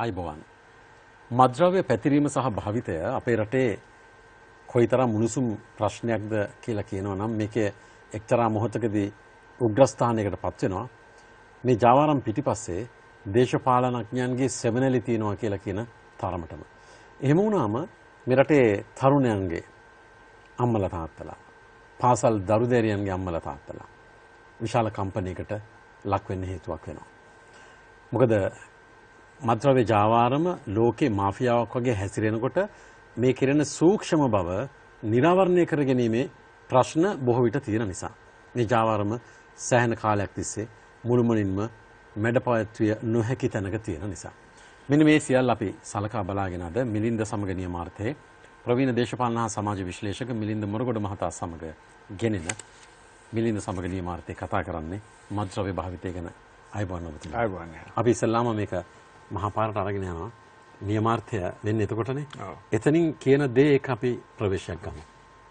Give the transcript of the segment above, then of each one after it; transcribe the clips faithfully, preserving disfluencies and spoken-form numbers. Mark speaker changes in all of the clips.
Speaker 1: අයිබෝවන්. මත්ද්‍රව්‍ය පැතිරීම සහ භාවිතය අපේ රටේ කොයිතරම් මුනුසුම් ප්‍රශ්නයක්ද කියලා කියනවා නම් මේකේ එක්තරා මොහොතකදී උග්‍රස්ථානයකට පත් වෙනවා. මේ ජාවාරම් පිටිපස්සේ දේශපාලනඥයන්ගේ සෙවණැලි තියනවා කියලා කියන තරමටම. එහෙම වුණාම මේ රටේ තරුණයන්ගේ අම්මලා තාත්තලා, පාසල් දරුදැරියන්ගේ අම්මලා තාත්තලා විශාල කම්පනයකට ලක් වෙන්න හේතුවක් වෙනවා. මොකද මත්ද්‍රව්‍ය ජාවාරම ලෝකේ මාෆියාවක් වගේ හැසිරෙනකොට මේ කෙරෙන සූක්ෂම බව නිරාවරණය කර ගැනීමේ ප්‍රශ්න බොහෝ විට තියෙන නිසා මේ ජාවාරම සෑහෙන කාලයක් තිස්සේ මුළුමනින්ම මැඩපවත්විය නොහැකි තැනක තියෙන නිසා. මෙන්න මේ සියල්ල අපි සලකා බලාගෙන අද මිලින්ද සමග නියමාර්ථයේ ප්‍රවීණ දේශපාලන හා සමාජ විශ්ලේෂක මිලින්ද මොරගොඩ මහතා සමග ගෙනෙන මිලින්ද සමග නියමාර්ථයේ කතා කරන්නේ මත්ද්‍රව්‍ය භාවිතය ගැන. අයිබෝන් ඔබතුමා. අයිබෝන්. අපි ඉස්සෙල්ලාම මේක මහා පාරට අරගෙන යනවා. නියමාර්ථය වෙන්නේ එතකොටනේ. එතනින් කියන දේ එක අපි ප්‍රවේශයක් ගමු.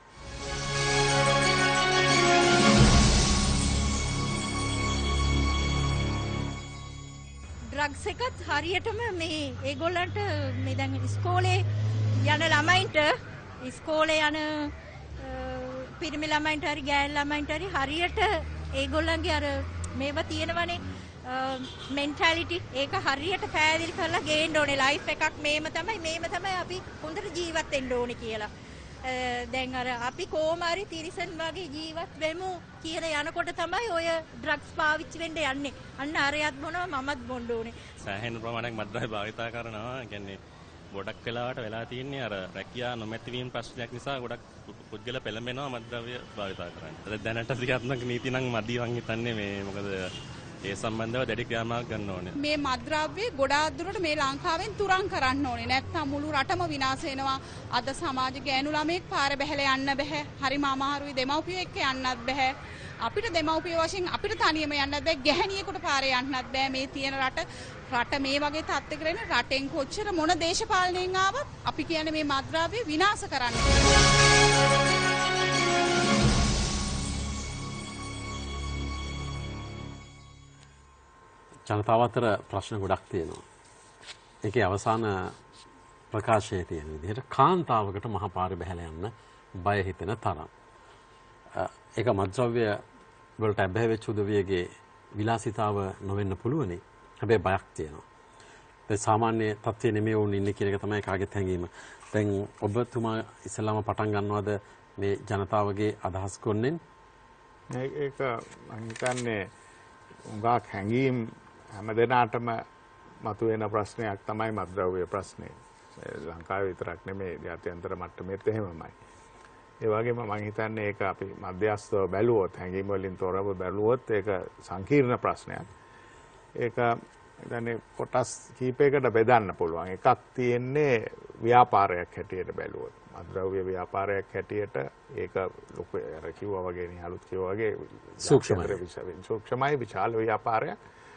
Speaker 2: ඩ්‍රග්ස් එකත් හරියටම මේ ඒගොල්ලන්ට මේ දැන් ඉස්කෝලේ යන ළමයින්ට ඉස්කෝලේ යන පිරිමි ළමයින්ට හරි ගෑනු ළමයින්ට හරි හරියට ඒගොල්ලන්ගේ අර මේවා තියෙනවනේ මෙන්ටැලිටි ඒක හරියට පැහැදිලි කරලා ගේන්න ඕනේ. ලයිෆ් එකක් මේම තමයි මේම තමයි අපි හොඳට ජීවත් වෙන්න ඕනේ කියලා. දැන් අර අපි කොහොම හරි තිරිසන් වගේ ජීවත් වෙමු කියන යනකොට තමයි ඔය ඩ්‍රග්ස් පාවිච්චි වෙන්න යන්නේ. අන්න අරයත් බොනවා මමත් බොන්න ඕනේ.
Speaker 3: සෑහෙන ප්‍රමාණයක් මත්ද්‍රව්‍ය භාවිතා කරනවා. කියන්නේ ගොඩක් වෙලාවට වෙලා තියෙන්නේ අර රැකියා නොමැතිවීම ප්‍රශ්නයක් නිසා ගොඩක් පුද්ගල පෙළඹෙනවා මත්ද්‍රව්‍ය භාවිතා කරන්න. අද දැනට ක්‍රියාත්මක නීති නම් මදි වං හිතන්නේ මේ මොකද ඒ සම්බන්ධව දැඩි ක්‍රියාමාර්ග ගන්න ඕනේ. මේ
Speaker 4: මත්ද්‍රව්‍ය ගොඩාක් දුරට මේ ලංකාවෙන් තුරන් කරන්න ඕනේ. නැත්නම් මුළු රටම විනාශ වෙනවා. අද සමාජ ගෑනු ළමෙක් පාර බැහැලා යන්න බෑ. හරිම අමාරුයි. දෙමව්පියෝ එක්ක යන්නත් බෑ. අපිට දෙමව්පියෝ වශයෙන් අපිට තනියම යන්නත් බෑ. ගැහණියෙකුට පාරේ යන්නත් බෑ. මේ තියෙන රට රට මේ වගේ තත්ත්වයකට එන රටෙන් කොච්චර මොන දේශපාලනයෙන් ආවත් අපි කියන්නේ මේ මත්ද්‍රව්‍ය විනාශ කරන්න.
Speaker 1: ජනතාව අතර ප්‍රශ්න ගොඩක් තියෙනවා. ඒකේ අවසාන ප්‍රකාශයේ තියෙන විදිහට කාන්තාවකට මහා පාරේ බහැලා යන්න බය හිතෙන තරම්. ඒක මත්ද්‍රව්‍ය වලට ඇබ්බැහි වෙච්ච උදවියගේ විලාසිතාව නොවෙන්න පුළුවනි. හැබැයි බයක් තියෙනවා. ඒ සාමාන්‍ය තත්ත්වයේ නෙමෙයි වුන් ඉන්නේ කියන එක තමයි කාගෙත් හැඟීම. දැන් ඔබතුමා ඉස්සලාම පටන් ගන්නවද මේ ජනතාවගේ අදහස් කොන්නෙන්?
Speaker 5: ඒක මම හිතන්නේ උඟාක් හැඟීම් හැමදෙනාටම මතුවෙන ප්‍රශ්නයක් තමයි මත්ද්‍රව්‍ය ප්‍රශ්නේ. ලංකාවේ විතරක් නෙමෙයි ජාත්‍යන්තර මට්ටමේත් එහෙමමයි. ඒ වගේම මම හිතන්නේ ඒක අපි මධ්‍යස්ථව බැලුවොත් හැඟීම් වලින් තොරව බැලුවොත් ඒක සංකීර්ණ ප්‍රශ්නයක්. ඒක يعني කොටස් කීපයකට බෙදන්න පුළුවන්. එකක් තියෙන්නේ ව්‍යාපාරයක් හැටියට බැලුවොත්. මත්ද්‍රව්‍ය ව්‍යාපාරයක් හැටියට ඒක ලොකු අර කිව්වා වගේ නේ අලුත් කිව්වා වගේ සූක්ෂමයි විශාල ව්‍යාපාරයක්.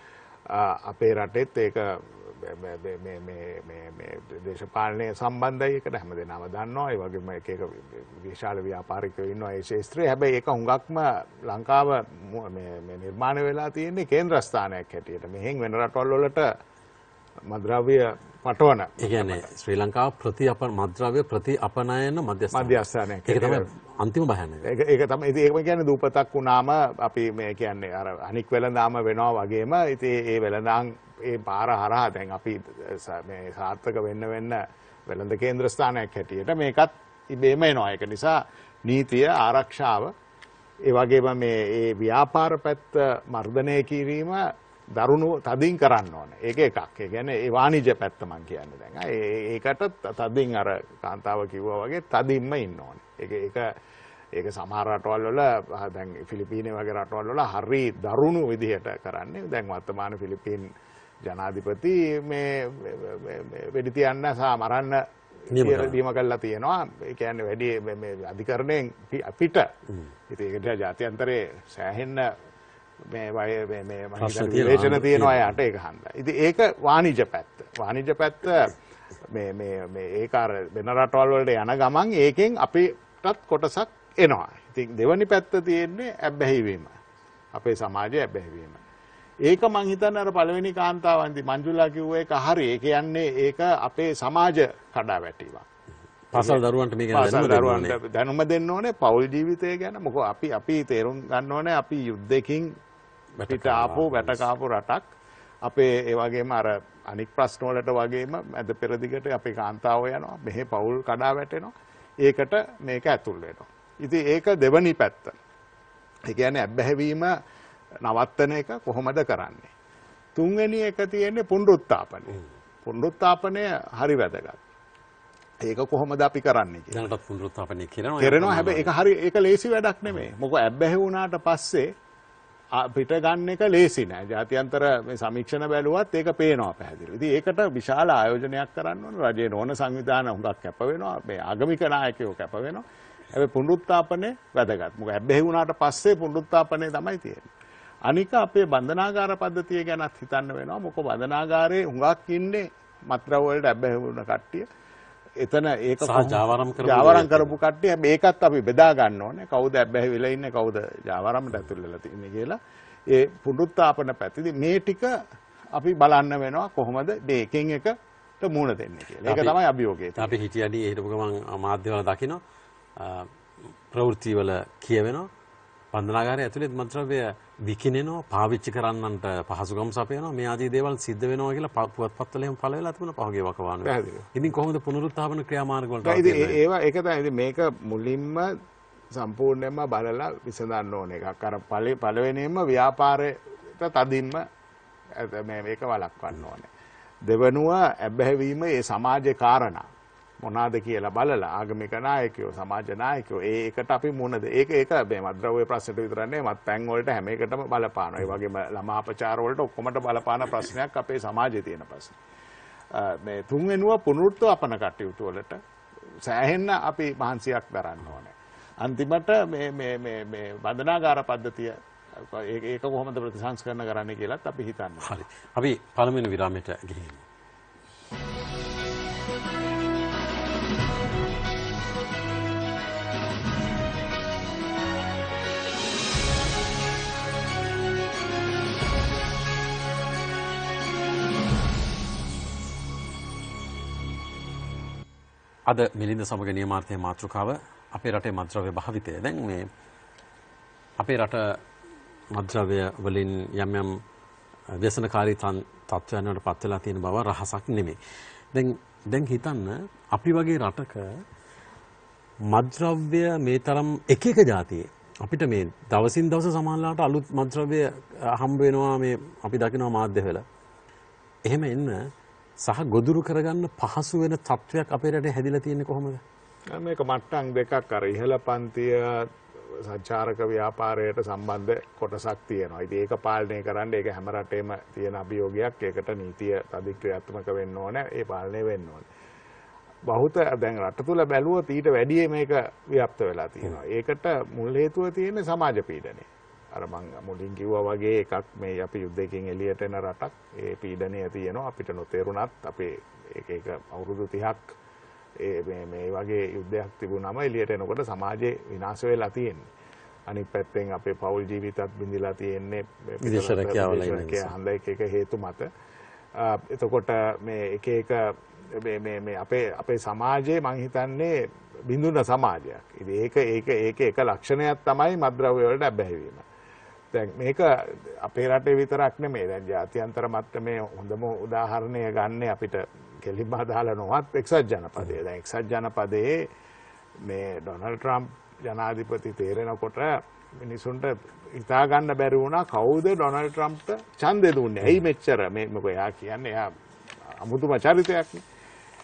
Speaker 5: අපේ රටෙත් ඒක මේ මේ මේ මේ දේශපාලනයේ සම්බන්ධයි ඒකට හැමදේනම දන්නවා. ඒ වගේම එක එක විශාල ව්‍යාපාරිකයෝ ඉන්නවා ඒ ශාස්ත්‍රයේ. හැබැයි ඒක හුඟක්ම ලංකාව මේ මේ නිර්මාණය වෙලා තියෙන්නේ කේන්ද්‍රස්ථානයක් හැටියට. මෙහෙන් වෙන රටවල් වලට මත්ද්‍රව්‍ය පටවන.
Speaker 1: ඒ කියන්නේ ශ්‍රී ලංකාව ප්‍රති අප මත්ද්‍රව්‍ය ප්‍රති අපනයන
Speaker 5: මධ්‍යස්ථානයක්.
Speaker 1: ඒක තමයි අන්තිම භයානක.
Speaker 5: ඒක ඒක තමයි ඒකම කියන්නේ දූපතක් වුණාම අපි මේ කියන්නේ අර අනික් වෙලඳාම වෙනවා වගේම ඉතින් ඒ වෙලඳාම් ඒ පාර හරහා දැන් අපි මේ සාර්ථක වෙන්න වෙන්න වෙළඳ කේන්ද්‍ර ස්ථානයක් හැටියට මේකත් ඉබේම එනවා. ඒක නිසා නීතිය ආරක්ෂාව ඒ වගේම මේ ඒ ව්‍යාපාර පැත්ත මර්ධනය කිරීම දරුණු තදින් කරන්න ඕනේ. ඒක එකක්. ඒ කියන්නේ ඒ වාණිජ්‍ය පැත්ත මම කියන්නේ දැන්. ඒකට තදින් අර කාන්තාව කිව්වා වගේ තදින්ම ඉන්න ඕනේ. ඒක ඒක ඒක සමහර රටවල් වල දැන් ෆිලිපීනයේ වගේ රටවල් වල හරි දරුණු විදිහට කරන්නේ. දැන් වර්තමාන ෆිලිපීන් ජනාධිපති මේ වෙඩි තියන්න සහ මරන්න නියම කළා තියෙනවා. ඒ කියන්නේ වැඩි මේ අධිකරණයෙන් පිට. ඉතින් ඒකට ජාත්‍යන්තරේ සෑහෙන්න මේ මේ මේ විවේචන තියෙනවා යට ඒක හන්දා. ඉතින් ඒක වාණිජ්‍ය පැත්ත. වාණිජ්‍ය පැත්ත මේ මේ මේ ඒක අර වෙන රටවල් වලට යන ගමන් ඒකෙන් අපිටත් කොටසක් එනවා. ඉතින් දෙවනි පැත්ත තියෙන්නේ ඇබ්බැහි වීම. අපේ සමාජයේ ඇබ්බැහි වීම. ඒක මං හිතන්නේ අර පළවෙනි කාන්තාවන්දි මංජුලා කිව්ව එක හරි. ඒ කියන්නේ ඒක අපේ සමාජ කඩාවැටීමක්.
Speaker 1: පාසල් දරුවන්ට මේක
Speaker 5: පාසල් දරුවන්ට දැනුම දෙන්න ඕනේ පෞල් ජීවිතය ගැන. මොකද අපි අපි තේරුම් ගන්න ඕනේ අපි යුද්ධකින් පිට ආපු වැටකාපු රටක්. අපේ ඒ වගේම අර අනික් ප්‍රශ්න වලට වගේම අද පෙරදිගට අපේ කාන්තාවෝ යනවා. මෙහි පෞල් කඩා වැටෙනවා. ඒකට මේක ඇතුල් වෙනවා. ඉතින් ඒක දෙවනි පැත්ත. ඒ කියන්නේ අබ්බැහිවීම නවත්තන එක කොහොමද කරන්නේ? තුන්වෙනි එක තියෙන්නේ පුනරුත්ථාපනය. පුනරුත්ථාපනය හරි වැදගත්. ඒක කොහොමද අපි කරන්නේ කියලා.
Speaker 1: දැනටත් පුනරුත්ථාපනය කරනවා.
Speaker 5: කරනවා හැබැයි ඒක හරි ඒක ලේසි වැඩක් නෙමෙයි. මොකද අබ්බැහි වුණාට පස්සේ පිට ගන්න එක ලේසි නෑ. ජාත්‍යන්තර මේ සමීක්ෂණ බැලුවත් ඒක පේනවා පැහැදිලිව. ඉතින් ඒකට විශාල ආයෝජනයක් කරන්න ඕන. රජයේ නෝන සංවිධාන හුඟක් කැප වෙනවා. මේ ආගමික නායකයෝ කැප වෙනවා. හැබැයි පුනරුත්ථාපනය වැදගත්. මොකද අබ්බැහි වුණාට පස්සේ පුනරුත්ථාපනය තමයි තියෙන්නේ. අනික අපේ බන්ධනාගාර පද්ධතිය ගැනත් හිතන්න වෙනවා. මොකද බන්ධනාගාරයේ හුඟක් ඉන්නේ මත්ද්‍රව්‍ය වලට අබ්බැහි වුණ කට්ටිය. එතන ඒක ජාවාරම් කරපු කට්ටිය මේකත් අපි බෙදා ගන්න ඕනේ. කවුද අබ්බැහි වෙලා ඉන්නේ කවුද ජාවාරම්ට ඇතුල් වෙලා තින්නේ කියලා. ඒ පුනරුත්ථාපන පැත්තේදී මේ ටික අපි බලන්න වෙනවා කොහොමද මේ එකෙන් එකට මුහුණ දෙන්නේ කියලා. ඒක තමයි අභියෝගය.
Speaker 1: අපි හිටියදී හිටපු ගමන් මාධ්‍යවල දකින්න ප්‍රවෘත්තිවල කියවෙනවා බන්ධනාගාරය ඇතුළේ මත්ද්‍රව්‍ය විකිනෙනවා පාවිච්චි කරන්නන්ට පහසුකම් සපයනවා මේ ආදී දේවල් සිද්ධ වෙනවා කියලා පුවත්පත්වල එහෙම පළ වෙලා තිබුණා පහුගිය වකවානුවේ. ඉතින් කොහොමද පුනරුත්ථාපන ක්‍රියාමාර්ග වලට
Speaker 5: ඒවා ඒක තමයි. ඉතින් මේක මුලින්ම සම්පූර්ණයෙන්ම බලලා විසඳන්න ඕන එකක්. අර පළවෙනියෙන්ම ව්‍යාපාරයට තදින්ම මේ මේක වළක්වන්න ඕනේ. දෙවනුව අබ්බැහි වීම ඒ සමාජේ කාරණා මොනවාද කියලා බලලා ආගමික නායකයෝ සමාජ නායකයෝ ඒ එකට අපි මුණද ඒක ඒක මේ මත්ද්‍රව්‍ය ප්‍රශ්නට විතරක් නෙවෙයි මත්පැන් වලට හැම එකටම බලපානවා. ඒ වගේම ළමා අපචාර වලට ඔක්කොමට බලපාන ප්‍රශ්නයක් අපේ සමාජයේ තියෙන ප්‍රශ්න. මේ තුන්වෙනුව පුනරුත්ථාපන කටයුතු වලට සෑහෙන්න අපි මහන්සියක් දරන්න ඕනේ. අන්තිමට මේ මේ මේ මේ බන්ධනාගාර පද්ධතිය ඒක කොහොමද ප්‍රතිසංස්කරණ කරන්නේ කියලාත් අපි හිතන්නේ.
Speaker 1: හරි. අපි පළවෙනි විරාමයට ගිහින් අද මිලින්ද සමග නියමාර්ථයේ මාතෘකාව අපේ රටේ මත්ද්‍රව්‍ය භාවිතය. දැන් මේ අපේ රට මත්ද්‍රව්‍ය වලින් යම් යම් ව්‍යසනකාරී තත්ත්වයන් වලට පත් වෙලා තියෙන බව රහසක් නෙමෙයි. දැන් දැන් හිතන්න අපි වගේ රටක මත්ද්‍රව්‍ය මේ තරම් එක එක જાතියේ අපිට මේ දවසින් දවස සමානලාට අලුත් මත්ද්‍රව්‍ය හම්බ වෙනවා මේ අපි දකිනවා මාධ්‍යවල. එහෙම එන්න සහ ගොදුරු කරගන්න පහසු වෙන තත්වයක් අපේ රටේ හැදිලා තියෙන්නේ කොහොමද?
Speaker 5: මේක මට්ටම් දෙකක් අර ඉහළ පන්තිය සංචාරක ව්‍යාපාරයට සම්බන්ධ කොටසක් තියෙනවා. ඉතින් ඒක පාලනය කරන්න ඒක හැම රටේම තියෙන අභියෝගයක්. ඒකට නීතිය තදින් ක්‍රියාත්මක වෙන්න ඕනේ. ඒ පාලනය වෙන්න ඕනේ. බහුත දැන් රට තුල බැලුවොත් ඊට වැඩිය මේක ව්‍යාප්ත වෙලා තියෙනවා. ඒකට මුල් හේතුව තියෙන්නේ සමාජ පීඩනය. අර මං මුලින් කිව්වා වගේ එකක් මේ අපි යුද්ධයෙන් එළියට එන රටක් ඒ පීඩනය තියෙනවා අපිට නොතේරුණත් අපේ එක එක අවුරුදු තිහක් ඒ මේ මේ වගේ යුද්ධයක් තිබුණාම එළියට එනකොට සමාජේ විනාශ වෙලා තියෙන්නේ. අනිත් පැත්තෙන් අපේ පෞල් ජීවිතත් බිඳිලා තියෙන්නේ
Speaker 1: විදේශ රැකියාවල
Speaker 5: හඳ එක එක හේතු මත. එතකොට මේ එක එක මේ මේ මේ අපේ අපේ සමාජයේ මං හිතන්නේ බිඳුන සමාජයක්. ඉතින් ඒක ඒක ඒක එක ලක්ෂණයක් තමයි මත්ද්‍රව්‍ය වලට අබ්බැහි වීම. දැන් මේක අපේ රටේ විතරක් නෙමෙයි. දැන් ජාත්‍යන්තර මට්ටමේ හොඳම උදාහරණය ගන්න අපිට කෙලින්ම අදාළ නොවත් එක්සත් ජනපදයේ. දැන් එක්සත් ජනපදයේ මේ ඩොනල්ඩ් ට්‍රම්ප් ජනාධිපති තේරෙනකොට මිනිසුන්ට හිතා ගන්න බැරි වුණා කවුද ඩොනල්ඩ් ට්‍රම්ප්ට ඡන්දෙ දුන්නේ. ඇයි මෙච්චර මේ මොකද එයා කියන්නේ එයා අමුතුම චරිතයක් නේ.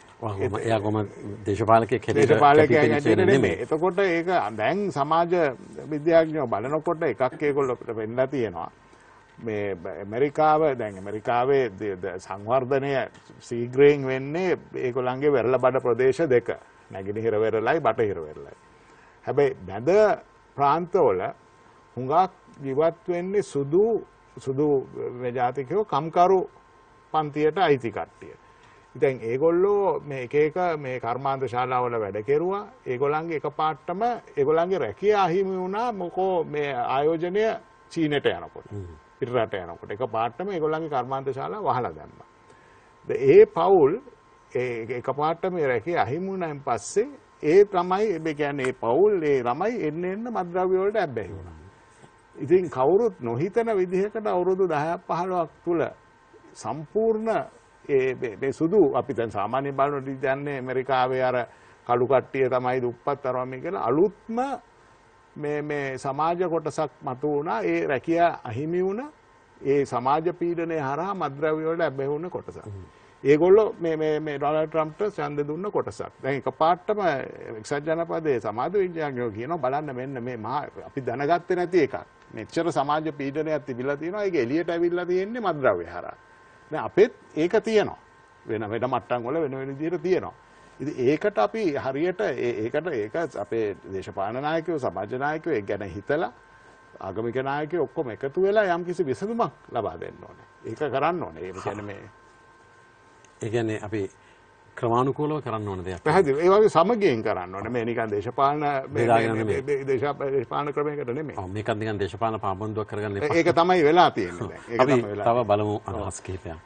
Speaker 1: එයා කොහොම දේශපාලකයෙක්
Speaker 5: හැටියට නෙමෙයි. එතකොට ඒක දැන් සමාජ විද්‍යාඥයෝ බලනකොට එකක් ඒගොල්ලෝ වෙන්නලා තියෙනවා. මේ ඇමරිකාව දැන් ඇමරිකාවේ සංවර්ධනය ශීඝ්‍රයෙන් වෙන්නේ ඒගොල්ලන්ගේ වෙරළ බඩ ප්‍රදේශ දෙක. නැගෙනහිර වෙරළයි බටහිර වෙරළයි. හැබැයි මැද ප්‍රාන්තවල හුඟක් ජීවත් වෙන්නේ සුදු සුදු මේ ජාතිකයෝ කම්කරු පන්තියට අයිති කට්ටිය. දැන් ඒගොල්ලෝ මේ එක එක මේ කර්මාන්ත ශාලාවල වැඩ කෙරුවා. ඒගොල්ලන්ගේ එකපාරටම ඒගොල්ලන්ගේ රැකියාව අහිමි වුණා මොකෝ මේ ආයෝජනය චීනට යනකොට. පිටරට යනකොට එක පාටම ඒගොල්ලන්ගේ කර්මාන්ත ශාලා වහලා දැම්මා. ඒ පවුල් ඒ එක පාටම මේ රැකේ අහිමි වුණාන් පස්සේ ඒ තමයි මේ කියන්නේ ඒ පවුල් ඒ ළමයි එන්න එන්න මත්ද්‍රව්‍ය වලට ඇබ්බැහි වුණා. ඉතින් කවුරුත් නොහිතන විදිහකට අවුරුදු දහයක් පහළොවක් තුල සම්පූර්ණ ඒ මේ සුදු අපි දැන් සාමාන්‍ය බලන දන්නේ ඇමරිකාවේ අර කළු කට්ටිය තමයි දුප්පත් අරම මේ කියලා අලුත්ම මේ මේ සමාජ කොටසක් මතු වුණා. ඒ රැකියා අහිමි වුණ ඒ සමාජ පීඩනය හරහා මත්ද්‍රව්‍ය වලට ඇබ්බැහි වුණ කොටසක්. ඒගොල්ලෝ මේ මේ මේ ඩොනල්ඩ් ට්‍රම්ප්ට ඡන්ද දුන්න කොටසක්. දැන් එකපාරටම එක්සත් ජනපදයේ සමාජ විද්‍යාඥයෝ කියනවා බලන්න මෙන්න මේ මහා අපි දැනගත්තේ නැති එකක්. මෙච්චර සමාජ පීඩනයක් තිබිලා තියෙනවා. ඒක එළියට ඇවිල්ලා තියෙන්නේ මත්ද්‍රව්‍ය හරහා. දැන් අපෙත් ඒක තියෙනවා. වෙන වෙන මට්ටම් වල වෙන වෙන විදිහට තියෙනවා. ඉතින් ඒකට අපි හරියට ඒකට ඒක අපේ දේශපාලන නායකයෝ සමාජ නායකයෝ ඒ ගැන හිතලා ආගමික නායකයෝ ඔක්කොම එකතු වෙලා යම්කිසි විසඳුමක් ලබා දෙන්න ඕනේ. ඒක කරන්න ඕනේ. ඒ කියන්නේ මේ
Speaker 1: ඒ කියන්නේ අපි ක්‍රමානුකූලව කරන්න ඕන දෙයක්.
Speaker 5: පැහැදිලි. ඒ වගේ සමගියෙන් කරන්න ඕනේ. මේ නිකන් දේශපාලන දේශපාලන ක්‍රමයකට නෙමෙයි.
Speaker 1: ඔව් මේකත් නිකන් දේශපාලන පාබන්දුවක් කරගන්න එපා.
Speaker 5: ඒක තමයි වෙලා තියෙන්නේ දැන්. ඒක
Speaker 1: අපි
Speaker 5: තමයි වෙලා.
Speaker 1: තව බලමු අදහස් කිහිපයක්.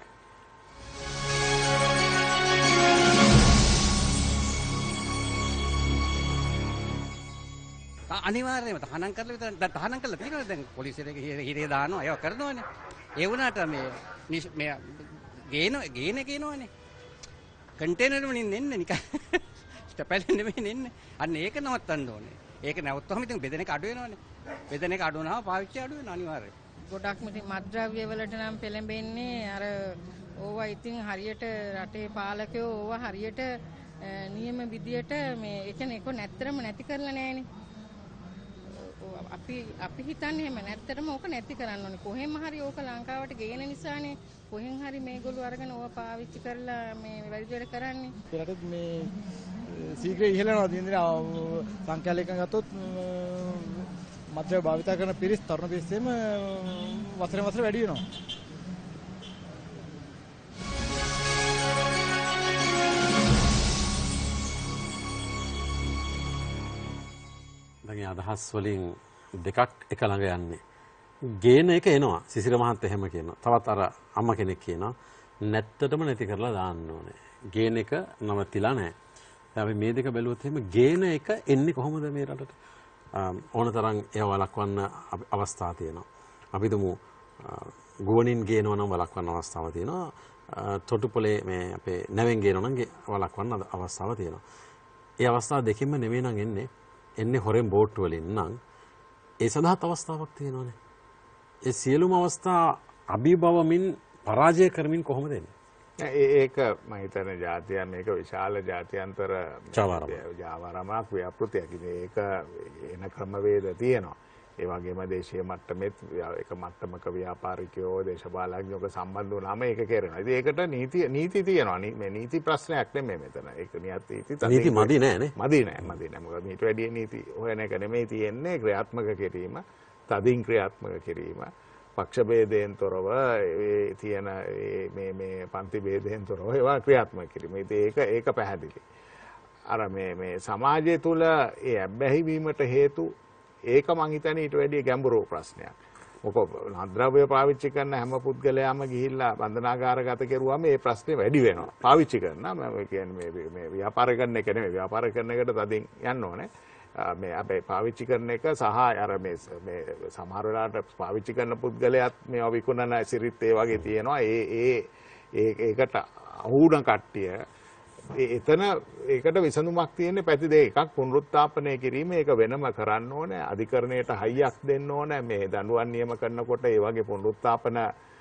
Speaker 6: අනිවාර්යයෙන්ම තහනම් කරලා විතර දැන් තහනම් කරලා තියෙනවා දැන් පොලිසියට හිරේ දානවා ඒවා කරනවානේ. ඒ වුණාට මේ මේ ගේන ගේන ගේනවානේ. කන්ටේනර් වලින් එන්නේ නිකන් ස්ටපැලෙන් නෙමෙයි එන්නේ. අන්න ඒක නවත්තන්න ඕනේ. ඒක නැවතුනම ඉතින් බෙදෙන එක අඩු වෙනවානේ. බෙදෙන එක අඩු වුණාම පාවිච්චි අඩු වෙනවා අනිවාර්යයෙන්.
Speaker 7: ගොඩක්ම ඉතින් මත්ද්‍රව්‍ය වලට නම් පෙළඹෙන්නේ අර ඕවා ඉතින් හරියට රටේ පාලකයෝ ඕවා හරියට නියම විදියට මේ ඒ කියන්නේ ඒක නැත්තරම නැති කරලා නැහැනේ. අපි අපි හිතන්නේ එහෙම නැත්තරම ඕක නැති කරන්න ඕනේ. කොහෙන්ම හරි ඕක ලංකාවට ගේන නිසානේ කොහෙන් හරි මේගොල්ලෝ අරගෙන ඕවා පාවිච්චි කරලා මේ වැඩි වැඩ කරන්නේ.
Speaker 8: ඒකට මේ සීඝ්‍ර ඉහළනවා දින දින සංඛ්‍යාලයකින් ගත්තොත් මත්ද්‍රව්‍ය භාවිත කරන පිරිස් තරුණ පිරිසෙම වසරෙන් වසර වැඩි වෙනවා.
Speaker 1: දැන් අදහස් වලින් දෙකක් එක ළඟ යන්නේ. ගේන එක එනවා. සිසිර මහත් එහෙම කියනවා. තවත් අර අම්මා කෙනෙක් කියනවා නැත්තටම නැති කරලා දාන්න ඕනේ. ගේන එක නවතිලා නැහැ. දැන් අපි මේ දෙක බැලුවොත් එහෙම ගේන එක එන්නේ කොහොමද මේ රටට? ඕනතරම් ඒව වළක්වන්න අවස්ථා තියෙනවා. අපි දුමු ගුවනින් ගේනවා නම් වළක්වන්න අවස්ථාව තියෙනවා. තොටුපොලේ මේ අපේ නැවෙන් ගේනවා නම් වළක්වන්න අවස්ථාව තියෙනවා. ඒ අවස්ථා දෙකෙන්ම නෙවෙයි නම් එන්නේ. එන්නේ හොරෙන් බෝට්ටු වලින් නම් ඒ සඳහාත් අවස්ථාවක් තියෙනවානේ. ඒ සියලුම අවස්ථා අභිබවමින් පරාජය කරමින් කොහොමද එන්නේ?
Speaker 5: ඒක මම හිතන්නේ ජාතියන් මේක විශාල ජාත්‍යන්තර ජාවාරමක් ව්‍යාපෘතියක්. ඒක එන ක්‍රමවේද තියෙනවා. ඒ වගේම දේශීය මට්ටමෙත් එක මට්ටමක ව්‍යාපාරිකයෝ දේශපාලඥයෝ සම්බන්ධ වුණාම ඒක කරනවා. ඉතින් ඒකට නීති නීති තියෙනවා. මේ නීති ප්‍රශ්නයක් නෙමෙයි මෙතන. ඒක නීති
Speaker 1: නීති මදි නෑ නේ.
Speaker 5: මදි නෑ මදි නෑ. මොකද ඊට වැඩිය නීති හොයන එක නෙමෙයි තියෙන්නේ ක්‍රියාත්මක කිරීම, තදින් ක්‍රියාත්මක කිරීම. පක්ෂ ભેදයෙන් තොරව ඒ තියෙන මේ මේ පන්ති ભેදයෙන් තොරව ඒවා ක්‍රියාත්මක කිරීම. ඉතින් ඒක ඒක පැහැදිලි. අර මේ මේ සමාජය තුළ ඒ අබ්බැහි වීමට හේතු ඒක මං හිතන්නේ ඊට වැඩිය ගැඹුරු ප්‍රශ්නයක්. මොකද මත්ද්‍රව්‍ය පාවිච්චි කරන හැම පුද්ගලයාම ගිහිල්ලා බන්ධනාගාරගත කෙරුවාම මේ ප්‍රශ්නේ වැඩි වෙනවා. පාවිච්චි කරන මම කියන්නේ මේ මේ ව්‍යාපාර කරන එක නෙමෙයි. ව්‍යාපාර කරන එකට තදින් යන්න ඕනේ. මේ අපේ පාවිච්චි කරන එක සහ අර මේ මේ සමහර වෙලාවට පාවිච්චි කරන පුද්ගලයාත් මේවා විකුණන සිරිත් ඒ වගේ තියෙනවා. ඒ ඒ ඒකට අහුණ කට්ටිය එතන ඒකට විසඳුමක් තියෙන්නේ පැති දෙකක්. පුනරුත්ථාපනය කිරීම ඒක වෙනම කරන්න ඕනේ. අධිකරණයට හයියක් දෙන්න ඕනේ. මේ දඬුවම් නියම කරනකොට ඒ වගේ පුනරුත්ථාපන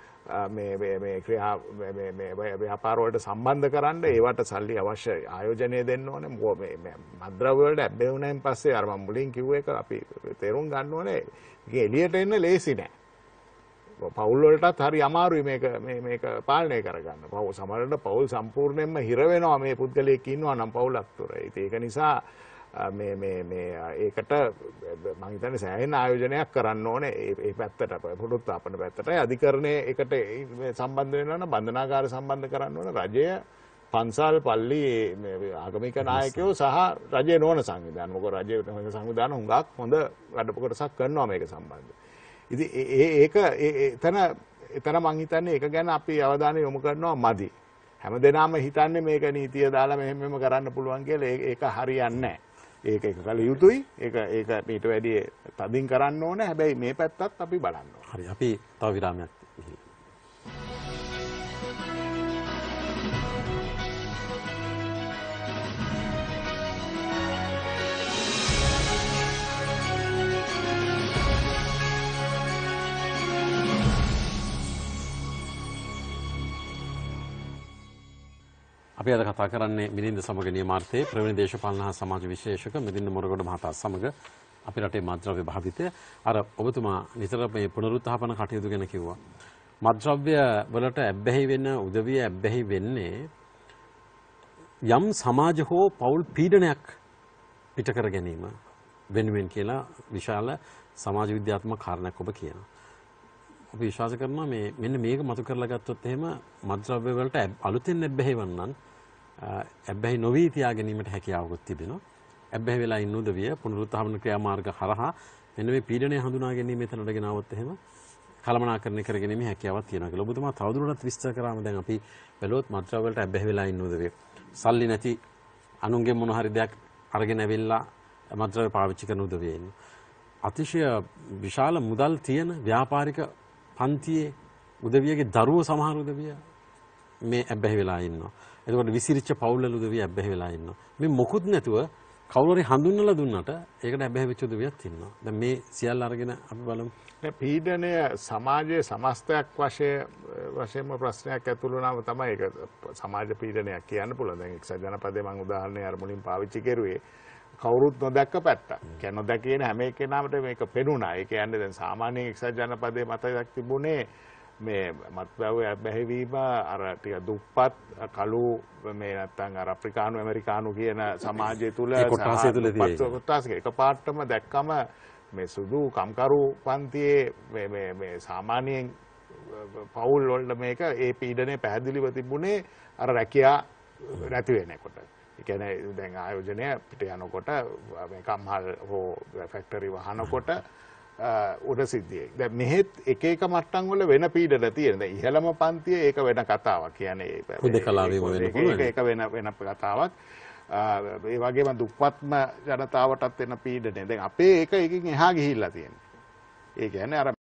Speaker 5: මේ මේ මේ ක්‍රියා මේ මේ ව්‍යාපාර වලට සම්බන්ධ කරන්න ඒවට සල්ලි අවශ්‍ය ආයෝජනය දෙන්න ඕනේ. මේ මේ මත්ද්‍රව්‍ය වලට ඇබ්බැහි වුණාන් පස්සේ අර මම මුලින් කිව්ව එක අපි තේරුම් ගන්න ඕනේ. ඒක එළියට එන්න ලේසි නෑ. පවුල් වලටත් හරි අමාරුයි මේක මේ මේක පාලනය කරගන්න. පවුල් සමහරවිට පවුල් සම්පූර්ණයෙන්ම හිර වෙනවා මේ පුද්ගලයෙක් ඉන්නවා නම් පවුලක් තුර. ඒක නිසා මේ මේ මේ ඒකට මම හිතන්නේ සෑහෙන ආයෝජනයක් කරන්න ඕනේ. ඒ පැත්තට පුනරුත්ථාපන පැත්තට අධිකරණයේ එකට සම්බන්ධ වෙනවා නම් බන්ධනාගාර සම්බන්ධ කරන්න ඕනේ. රජය පන්සල් පල්ලි මේ ආගමික නායකයෝ සහ රජයේ නොවන සංවිධාන. මොකද රජයේ නොවන සංවිධාන හුඟක් හොඳ වැඩ කොටසක් කරනවා මේක සම්බන්ධව. ඉතින් ඒක එතන එතන මං හිතන්නේ ඒක ගැන අපි අවධානය යොමු කරනවා මදි. හැමදෙනාම හිතන්නේ මේක නීතිය දාලා මෙහෙම මෙහෙම කරන්න පුළුවන් කියලා. ඒක හරියන්නේ නැහැ. ඒක එක කල යුතුයි. ඒක ඒක ඊට වැඩි තදින් කරන්න ඕනේ. හැබැයි මේ පැත්තත් අපි බලන්න ඕනේ.
Speaker 1: හරි. අපි තව විරාමයක් අපි අද කතා කරන්නේ මිලින්ද සමග නියමාර්ථයේ ප්‍රවීණ දේශපාලන හා සමාජ විශ්ලේෂක මිලින්ද මොරගොඩ මහතා සමග අපි රටේ මත්ද්‍රව්‍ය භාවිතය අර ඔබතුමා නිතර මේ පුනරුත්ථාපන කටයුතු ගැන කිව්වා. මත්ද්‍රව්‍ය වලට ඇබ්බැහි වෙන උදවිය ඇබ්බැහි වෙන්නේ යම් සමාජ හෝ පෞල් පීඩනයක් පිට කර ගැනීම වෙනුවෙන් කියලා විශාල සමාජ විද්‍යාත්මක කාරණයක් ඔබ කියනවා. අපි විශ්වාස කරනවා මේ මෙන්න මේක මතු කරලා ගත්තොත් එහෙම මත්ද්‍රව්‍ය වලට අලුතෙන් ඇබ්බැහි වන්නන් ඇබ්බැහි නොවී තියා ගැනීමට හැකියාවකුත් තිබෙනවා. ඇබ්බැහි වෙලා ඉන්න උදවිය පුනරුත්ථාපන ක්‍රියාමාර්ග හරහා මෙන්න මේ පීඩනය හඳුනා ගැනීම එතනට ගෙනාවොත් එහෙම කළමනාකරණය කර ගැනීමේ හැකියාවක් තියෙනවා කියලා. ඔබතුමා තවදුරටත් විස්තර කරාම දැන් අපි බැලුවොත් මත්ද්‍රව්‍ය වලට ඇබ්බැහි වෙලා ඉන්න උදවිය සල්ලි නැති අනුන්ගේ මොන හරි දෙයක් අරගෙන ඇවිල්ලා මත්ද්‍රව්‍ය පාවිච්චි කරන උදවිය ඉන්නවා. අතිශය විශාල මුදල් තියෙන ව්‍යාපාරික පන්තියේ උදවියගේ දරුවෝ සමහර උදවිය මේ ඇබ්බැහි වෙලා ඉන්නවා. එතකොට විසිරිච්ච පවුල්වල උදවිය ඇබ්බැහි වෙලා ඉන්නවා. මේ මොකුත් නැතුව කවුරු හරි හඳුන්වලා දුන්නට ඒකට ඇබ්බැහි වෙච්ච උදවියක් ඉන්නවා. දැන් මේ සියල්ල අරගෙන අපි බලමු.
Speaker 5: පීඩනය සමාජයේ සමස්තයක් වශයෙන් වශයෙන්ම ප්‍රශ්නයක් ඇතුළු වුණාම තමයි ඒක සමාජ පීඩනයක් කියන්න පුළුවන්. දැන් එක්සත් ජනපදයේ මම උදාහරණයක් අර මුලින් පාවිච්චි කරුවේ කවුරුත් නොදැක්ක පැත්ත. කියන්නේ නොදැකේන හැම එකේනමට මේක පෙනුණා. ඒ කියන්නේ දැන් සාමාන්‍යයෙන් එක්සත් ජනපදයේ මතයක් තිබුණේ මේ මත්ද්‍රව්‍ය බැහැවීම අර ටික දුප්පත් කළු මේ නැත්තම් අර අප්‍රිකානු ඇමරිකානු කියන සමාජය තුල
Speaker 1: කොටාසය තුල
Speaker 5: තියෙන එක පාටම දැක්කම මේ සුදු කම්කරු පන්තියේ මේ මේ මේ සාමාන්‍යයෙන් පවුල් වල මේක ඒ පීඩනය පැහැදිලිව තිබුණේ අර රැකියා නැති වෙනකොට. ඒ කියන්නේ දැන් ආයෝජනය පිට යනකොට මේ කම්හල් හෝ ෆැක්ටරි වහනකොට උඩ සිද්ධියේ. දැන් මෙහෙත් එක එක මට්ටම් වල වෙන පීඩන තියෙන. දැන් ඉහළම පන්තියේ ඒක වෙන කතාවක්. කියන්නේ
Speaker 1: හුදකලාවේම වෙන පුළුවන්.
Speaker 5: ඒක වෙන වෙන කතාවක්. ඒ වගේම දුප්පත්ම ජනතාවටත් වෙන පීඩනය. දැන් අපේ ඒක එකකින් එහා ගිහිල්ලා තියෙනවා. ඒ කියන්නේ අර